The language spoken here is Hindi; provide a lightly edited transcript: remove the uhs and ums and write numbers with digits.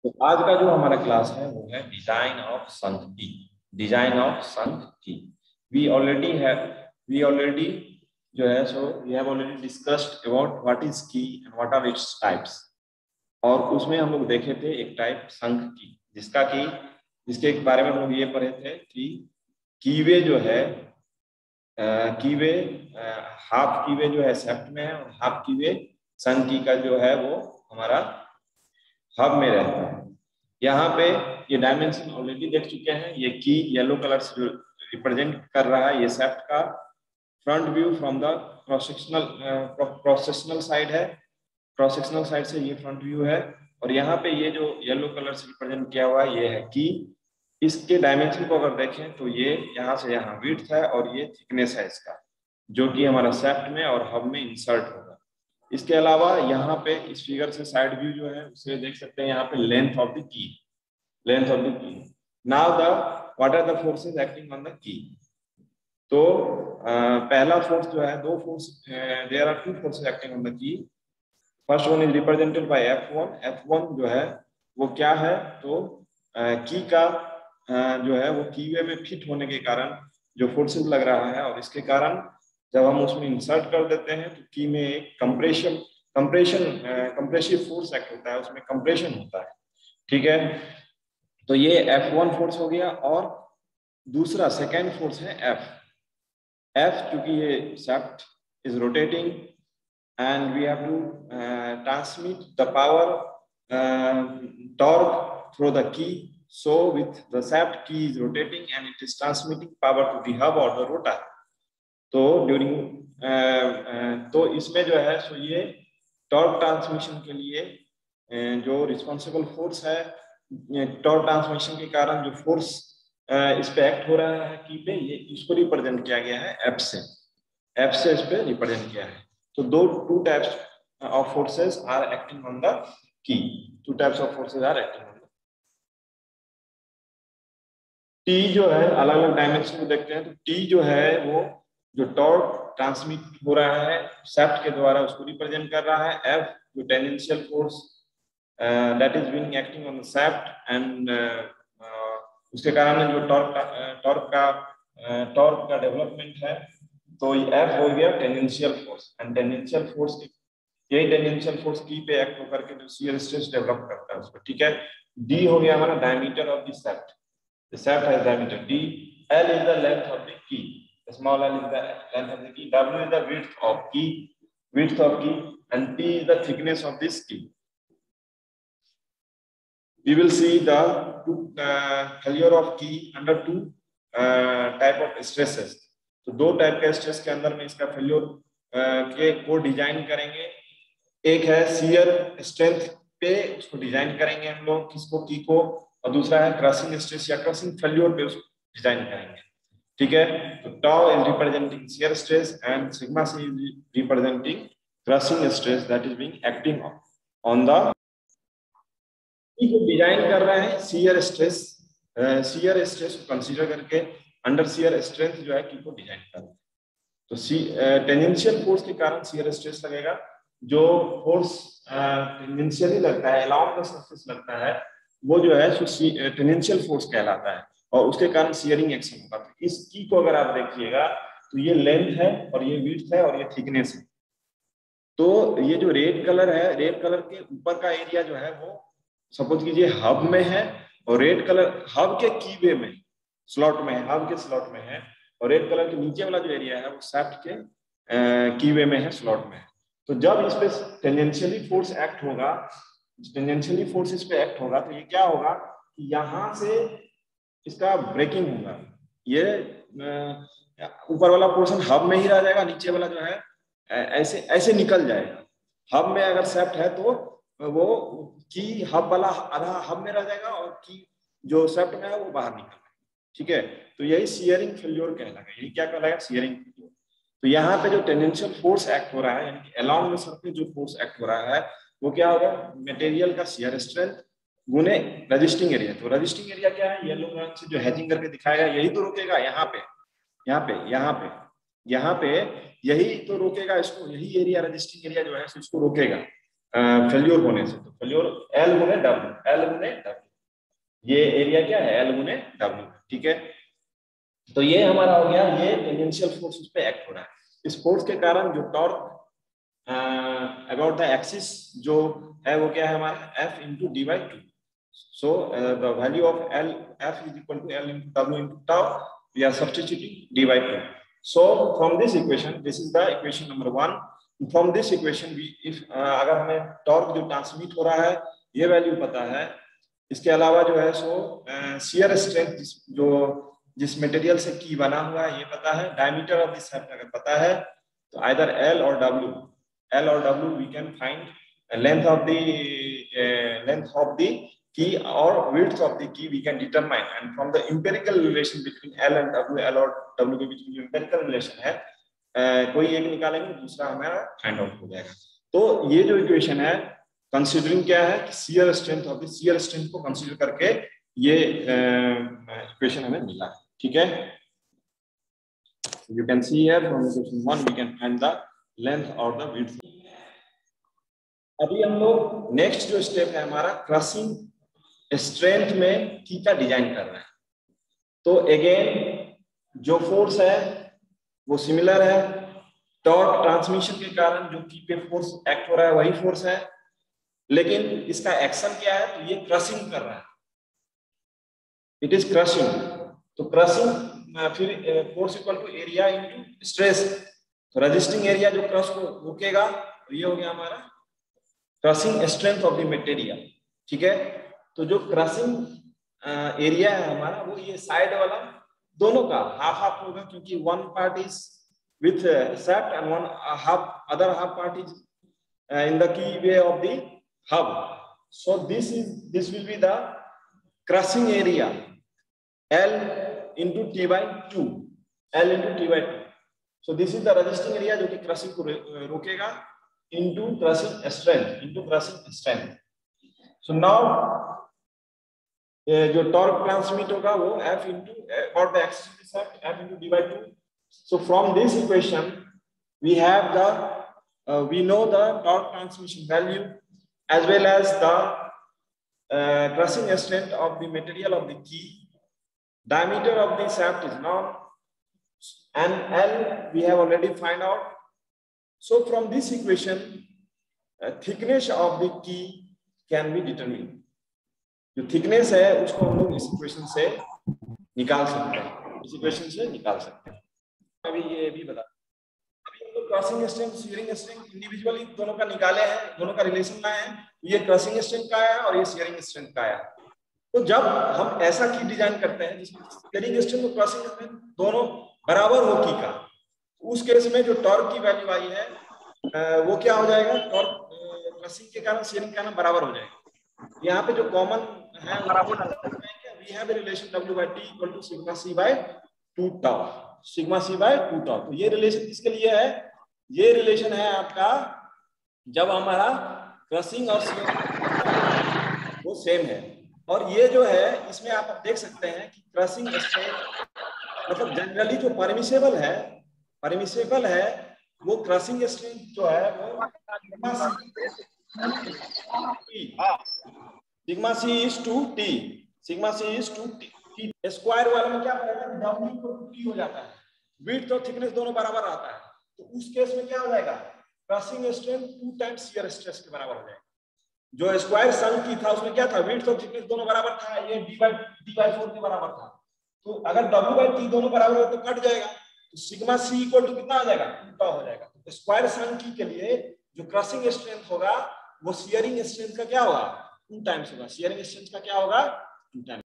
तो आज का जो हमारा क्लास है वो है डिजाइन ऑफ संघ की। डिजाइन ऑफ संघ की वी ऑलरेडी जो है so we have already discussed about what is key and what are its types. और उसमें हम लोग देखे थे एक टाइप संघ की जिसके बारे में हम लोग ये पढ़े थे कि कीवे जो है कीवे हाफ कीवे जो है सेप्ट में है और हाफ कीवे संघ की का जो है वो हमारा हब में रहता है। यहाँ पे ये डायमेंशन ऑलरेडी देख चुके हैं। ये की येलो कलर से जो रिप्रेजेंट कर रहा है ये सेप्ट का front view from the cross sectional side है। क्रॉस सेक्शनल साइड से ये फ्रंट व्यू है। और यहाँ पे ये जो येलो कलर से रिप्रेजेंट किया हुआ है ये है की। इसके डायमेंशन को अगर देखें तो ये यहाँ से यहाँ विड्थ है और ये थिकनेस है इसका, जो कि हमारा सेप्ट में और हब में इंसर्ट होगा। इसके अलावा यहाँ पे इस फिगर से साइड व्यू जो है उसे देख सकते हैं यहाँ पे length of the key. Now the what are the forces acting on the key. तो पहला फोर्स जो है दो force there are two forces acting on the key. First one is represented by F1 जो है वो क्या है, तो की का जो है वो कीवे में फिट होने के कारण जो फोर्सेस लग रहा है, और इसके कारण जब हम उसमें इंसर्ट कर देते हैं तो की में एक कंप्रेसिव फोर्स एक्ट होता है, उसमें कंप्रेशन होता है। ठीक है, तो ये F1 फोर्स हो गया। और दूसरा सेकेंड फोर्स है F क्योंकि ये shaft is rotating and we have to transmit the power torque through the key. So with the shaft key is rotating and it is transmitting power to the hub or the rotor. तो ड्यूरिंग तो इसमें जो है सो ये टॉर्क ट्रांसमिशन के लिए जो रिस्पॉन्सिबल फोर्स है, टॉर्क ट्रांसमिशन के कारण जो फोर्स इस पे एक्ट हो रहा है की पे, ये इसको रिप्रेजेंट किया गया है एफ से इस पे रिप्रेजेंट किया है। तो two types of forces are acting on the key. Two types of forces are acting on the T. जो है अलग अलग डायमेंशन को देखते हैं तो टी जो है वो जो टॉर्क ट्रांसमिट हो रहा है शाफ्ट के द्वारा उसको रिप्रेजेंट कर रहा है। एफ जो tangential force that is being acting on the shaft and उसके कारण जो टॉर्क का डेवलपमेंट है, तो एफ हो गया tangential force. And tangential force यही टेंजेंशियल फोर्स की पे एक्ट होकर के जो शियर स्ट्रेस डेवलप करता है उसको। ठीक है, डी हो गया हमारा diameter of the shaft. The shaft has diameter d. L is the length of the key. The small l is the length of the key. W is the width of key, and P is the thickness of this key. We will see the failure of key under two type of stresses. तो दो टाइप के स्ट्रेस के अंदर में इसका फेल्योर के को डिजाइन करेंगे। एक है शियर स्ट्रेंथ पे उसको डिजाइन करेंगे हम लोग किसको, की को, और दूसरा है क्रशिंग स्ट्रेस या क्रशिंग फेल्योर पे उसको डिजाइन करेंगे। ठीक है, तो tau is representing shear stress and sigma C is representing crushing stress that is being acting on the key को डिजाइन कर रहे हैं। शियर स्ट्रेस को कंसीडर करके अंडर शियर स्ट्रेंथ जो है की को डिजाइन कर रहे हैं। तो टेंजेंशियल फोर्स के कारण शियर स्ट्रेस लगेगा। जो फोर्स टेंजेंशियली लगता है अलोंग द सरफेस लगता है वो जो है टेंजेंशियल फोर्स कहलाता है, और उसके कारण शियरिंग एक्शन होगा। तो इस की को अगर आप देखिएगा तो ये लेंथ है और ये विड्थ है और ये थिकनेस है। तो ये जो रेड कलर है, रेड कलर के ऊपर का एरिया जो है वो सपोज कीजिए हब में है, और रेड कलर हब के कीवे में स्लॉट में है, हब के स्लॉट में है, और रेड कलर के नीचे वाला जो एरिया है वो शाफ्ट के कीवे में है, स्लॉट में है। तो जब इस पे टेंजेंशियली फोर्स एक्ट होगा, टेंजेंशियली फोर्स इस पे एक्ट होगा, तो ये क्या होगा कि यहाँ से इसका ब्रेकिंग होगा। ये ऊपर वाला पोर्शन हब में ही रह जाएगा, नीचे वाला जो है ऐसे ऐसे निकल जाएगा। हब में अगर शाफ्ट है तो वो की हब वाला आधा हब में रह जाएगा और की जो शाफ्ट में है वो बाहर निकल जाएगा। ठीक है, तो यही शियरिंग फेल्योर कहलाएगा। यही क्या कहलाएगा, शियरिंग फेल्योर। तो यहाँ पे जो टेंजेंशियल फोर्स एक्ट हो रहा है, यानी कि अलोंग द सरफेस जो फोर्स एक्ट हो रहा है वो क्या होगा, मटेरियल का शियर स्ट्रेंथ गुने रजिस्टिंग एरिया। तो रजिस्टिंग एरिया क्या है, येलो रंग से जो हैचिंग करके दिखाएगा यही तो रोकेगा। यहाँ पे यही तो रोकेगा इसको, यही एरिया रजिस्टिंग एरिया जो है इसको रोकेगा। फेल्योर होने से, तो फेल्योर L गुने W, L गुने W, ये एरिया क्या है L गुने W, ठीक है। तो ये हमारा हो गया, ये टेंजेंशियल फोर्स उस पे एक्ट हो रहा है। इस फोर्स के कारण जो टॉर्क अबाउट द एक्सिस जो है वो क्या है हमारा F into D by two. So the value of L F is equal to L into W into tau, we are substituting D by two. So from this equation, this is the equation number 1। From this equation we if अगर हमें टॉर्क जो ट्रांसमिट हो रहा है ये वैल्यू पता है, इसके अलावा जो है सो शियर स्ट्रेंथ जो जिस मटेरियल से की बना हुआ है ये पता है, डायमीटर ऑफ दिस शाफ्ट अगर पता है तो आइदर L और W we can find length of the key और width of the key we can determine, and from the empirical relation between L and W, L और W के बीच में जो empirical relation है कोई एक निकालेंगे दूसरा हमारा फाइंड आउट हो जाएगा। तो ये जो इक्वेशन है कंसीडरिंग क्या है कि shear strength of the shear strength को कंसीडर करके ये इक्वेशन हमें मिला है, ठीक है। You can see here from equation 1 we can find the length or the width। अभी हम लोग नेक्स्ट जो स्टेप है हमारा क्रशिंग स्ट्रेंथ में की का डिजाइन कर रहे हैं। तो अगेन जो फोर्स है वो सिमिलर है, टॉर्क ट्रांसमिशन के कारण जो की पे फोर्स एक्ट हो रहा है वही फोर्स है, लेकिन इसका एक्शन क्या है तो ये क्रशिंग कर रहा है, इट इज क्रशिंग। तो क्रशिंग फिर force equal to area into stress, तो रेजिस्टिंग एरिया जो क्रश को रोकेगा तो ये हो गया हमारा crushing strength of the material, ठीक है। तो जो क्रशिंग एरिया है हमारा वो ये साइड वाला दोनों का हाफ हाफ होगा, क्योंकि one part is with shaft and one half other half part is in the key way of the hub. So this will be the crushing area L into T by 2, L into T by 2। So this is the resisting area जो कि क्रशिंग को रोकेगा into crushing strength। So now जो टॉर्क ट्रांसमिट होगा वो F into about the axis of the shaft, F into D by 2। So from this equation we have the we know the torque transmission value as well as the crushing strength of the material of the key, diameter of the shaft is known, and L we have already find out। So from this equation thickness of the key can be determined। जो थिकनेस है उसको हम लोग इस इक्वेशन से निकाल सकते हैं, इस इक्वेशन से निकाल सकते हैं। अभी ये भी बता, अभी हम लोग crushing strength shearing strength individually दोनों का निकाले हैं, दोनों का रिलेशन लाए हैं। ये क्रशिंग स्ट्रेंथ का आया और ये शियरिंग स्ट्रेंथ का आया। तो जब हम ऐसा की डिजाइन करते हैं जिसमें शियरिंग स्ट्रेंथ और क्रशिंग स्ट्रेंथ दोनों बराबर हो की का, उस केस में जो टॉर्क की वैल्यू आई है वो क्या हो जाएगा, टॉर्क क्रशिंग के कारण शियरिंग का बराबर हो जाएगा। यहाँ पे जो कॉमन है we have a relation W by T equal to sigma C by 2 tau, sigma C by 2 tau। तो ये रिलेशन किसके लिए है, ये रिलेशन है आपका जब हमारा क्रशिंग और शियरिंग वो सेम है। और ये जो है इसमें आप देख सकते हैं कि क्रशिंग स्ट्रेंथ मतलब जनरली जो परमिसेबल है वो क्रशिंग स्ट्रेंथ जो है वो sigma C is to T, sigma C is to T। Square वाले में क्या रहेगा, W को T हो जाता है, विड्थ और थिकनेस दोनों बराबर रहता है। तो उस केस में क्या हो जाएगा, crushing strength 2 times shear stress के बराबर हो जाएगा। जो स्क्वायर सन की था उसमें क्या था, विड्थ और थिकनेस दोनों बराबर था, ये D by 4 के बराबर था। तो अगर W by T दोनों बराबर हो तो कट जाएगा, तो सिग्मा C इक्वल टू कितना आ जाएगा, 2 टाउ हो जाएगा। तो स्क्वायर सन की के लिए जो क्रशिंग स्ट्रेंथ होगा वो शियरिंग स्ट्रेंथ का क्या होगा, 2 टाइम्स होगा। शियरिंग स्ट्रेंथ का क्या होगा, 2 टाइम्स।